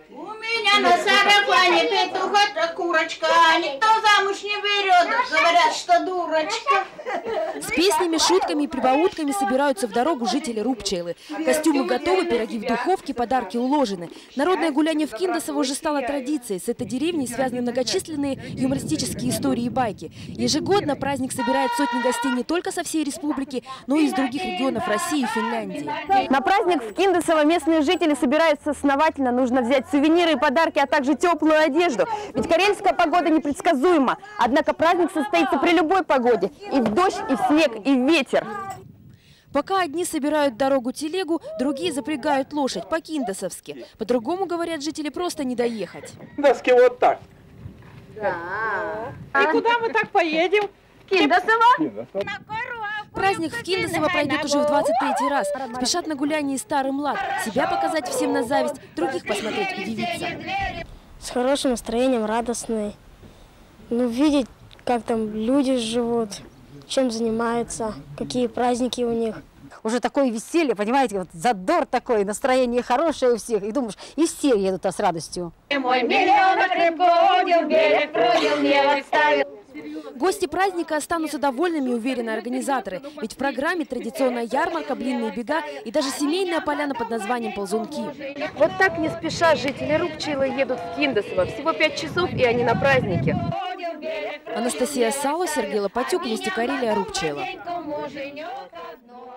У меня на сарафане петуха, курочка, никто замуж не берет, говорят, что дурочка. С песнями, шутками и прибаутками собираются в дорогу жители Рубчейлы. Костюмы готовы, пироги в духовке, подарки уложены. Народное гуляние в Киндосово уже стало традицией. С этой деревней связаны многочисленные юмористические истории и байки. Ежегодно праздник собирает сотни гостей не только со всей республики, но и из других регионов России и Финляндии. На праздник в Киндосово местные жители собираются основательно. Нужно взять сувениры и подарки, а также теплую одежду. Ведь карельская погода непредсказуема. Однако праздник состоится при любой погоде. И в дождь, и в снег, и в ветер. Пока одни собирают дорогу телегу, другие запрягают лошадь по-киндосовски. По-другому, говорят жители, просто не доехать. Доски вот так. Да. И куда мы так поедем? Киндосово? Праздник в Киндосово пройдет уже в 23-й раз. Спешат на гуляние старый млад. Себя показать всем на зависть, других посмотреть, удивиться. С хорошим настроением, радостный. Ну, видеть, как там люди живут, чем занимаются, какие праздники у них. Уже такое веселье, понимаете, вот задор такой, настроение хорошее у всех. И думаешь, и все едут с радостью. Мой миллионок рыбку удил, берег прудил, не отставил. Гости праздника останутся довольными, уверены организаторы. Ведь в программе традиционная ярмарка, блинные бега и даже семейная поляна под названием «Ползунки». Вот так не спеша жители Рубчейлы едут в Киндосово. Всего 5 часов, и они на празднике. Анастасия Сало, Сергей Лопатюк, Вести Карелия, Рубчейла.